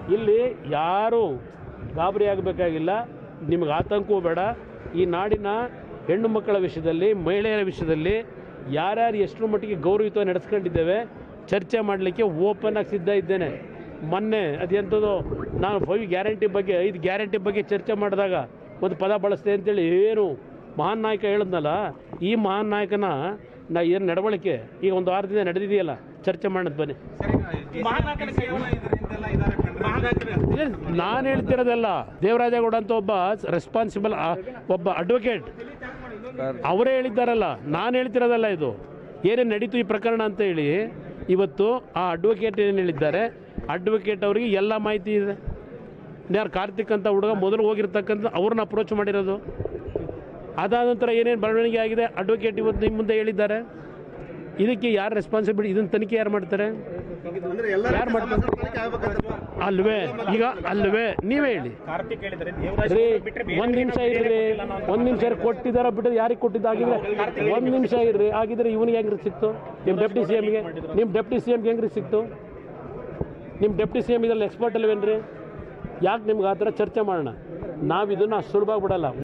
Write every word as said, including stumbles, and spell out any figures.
ಇಲ್ಲಿ ಯಾರು ಗಾಬರಿ ಆಗಬೇಕಾಗಿಲ್ಲ, ನಿಮಗೆ ಆತಂಕವೂ ಬೇಡ. ಈ ನಾಡಿನ ಹೆಣ್ಣು ಮಕ್ಕಳ ವಿಷಯದಲ್ಲಿ, ಮಹಿಳೆಯರ ವಿಷಯದಲ್ಲಿ ಯಾರ್ಯಾರು ಎಷ್ಟರ ಮಟ್ಟಿಗೆ ಗೌರವಯುತವಾಗಿ ನಡೆಸ್ಕೊಂಡಿದ್ದೇವೆ ಚರ್ಚೆ ಮಾಡಲಿಕ್ಕೆ ಓಪನ್ ಆಗಿ ಸಿದ್ಧ ಇದ್ದೇನೆ. ಮೊನ್ನೆ ಅದೆಂಥದ್ದು ನಾನು ಫೈವ್ ಗ್ಯಾರಂಟಿ ಬಗ್ಗೆ ಐದು ಗ್ಯಾರಂಟಿ ಬಗ್ಗೆ ಚರ್ಚೆ ಮಾಡಿದಾಗ ಒಂದು ಪದ ಬಳಸ್ತೆ ಅಂತೇಳಿ ಏನು ಮಹಾನ್ ನಾಯಕ ಹೇಳಿದ್ನಲ್ಲ, ಈ ಮಹಾನ್ ನಾಯಕನ ನಾ ಏನು ನಡವಳಿಕೆ ಈಗ ಒಂದು ವಾರದಿಂದ ನಡೆದಿದೆಯಲ್ಲ, ಚರ್ಚೆ ಮಾಡೋದು ಬನ್ನಿ. ನಾನು ಹೇಳ್ತಿರೋದಲ್ಲ, ದೇವರಾಜೇಗೌಡ ಅಂತ ಒಬ್ಬ ರೆಸ್ಪಾನ್ಸಿಬಲ್ ಒಬ್ಬ ಅಡ್ವೊಕೇಟ್ ಅವರೇ ಹೇಳಿದ್ದಾರಲ್ಲ, ನಾನು ಹೇಳ್ತಿರೋದಲ್ಲ. ಇದು ಏನೇನು ನಡೀತು ಈ ಪ್ರಕರಣ ಅಂತ ಹೇಳಿ ಇವತ್ತು ಆ ಅಡ್ವೊಕೇಟ್ ಏನು ಹೇಳಿದ್ದಾರೆ, ಅಡ್ವೊಕೇಟ್ ಅವರಿಗೆ ಎಲ್ಲ ಮಾಹಿತಿ ಇದೆ. ಯಾರು ಕಾರ್ತಿಕ್ ಅಂತ ಹುಡುಗ ಮೊದಲು ಹೋಗಿರ್ತಕ್ಕಂಥ ಅವ್ರನ್ನ ಅಪ್ರೋಚ್ ಮಾಡಿರೋದು. ಅದಾದ ನಂತರ ಏನೇನು ಬೆಳವಣಿಗೆ ಆಗಿದೆ ಅಡ್ವೊಕೇಟ್ ಇವತ್ತು ನಿಮ್ಮ ಮುಂದೆ ಹೇಳಿದ್ದಾರೆ. ಇದಕ್ಕೆ ಯಾರು ರೆಸ್ಪಾನ್ಸಿಬಿಲಿಟಿ, ಇದನ್ನು ತನಿಖೆ ಯಾರು ಮಾಡ್ತಾರೆ? ಯಾರು ಮಾಡ್ತಾರೆ ಅಲ್ವೇ? ಈಗ ಅಲ್ವೇ ನೀವೇ ಹೇಳಿ. ಒಂದು ನಿಮಿಷ ಇರ್ರಿ, ಒಂದು ನಿಮಿಷ ಕೊಟ್ಟಿದ್ದಾರ ಬಿಟ್ಟರೆ ಯಾರಿಗೆ ಕೊಟ್ಟಿದ್ದಾಗಿದ್ರೆ ಒಂದು ನಿಮಿಷ ಇರ್ರಿ. ಆಗಿದ್ರೆ ಇವನಿಗೆ ಹೆಂಗ್ರಿ ಸಿಕ್ತು? ನಿಮ್ಮ ಡೆಪ್ಟಿ ಸಿ ಎಮ್ಗೆ ನಿಮ್ಮ ಡೆಪ್ಟಿ ಸಿ ಎಮ್ಗೆ ಹೆಂಗ್ರಿ ಸಿಕ್ತು? ನಿಮ್ಮ ಡೆಪ್ಟಿ ಸಿ ಎಮ್ ಇದರಲ್ಲಿ ಎಕ್ಸ್ಪರ್ಟ್ ಅಲ್ವೇನ್ರಿ? ಯಾಕೆ ನಿಮ್ಗೆ ಆ ಥರ ಚರ್ಚೆ ಮಾಡೋಣ? ನಾವು ಇದನ್ನು ಸುಲಭ ಬಿಡಲ್ಲ.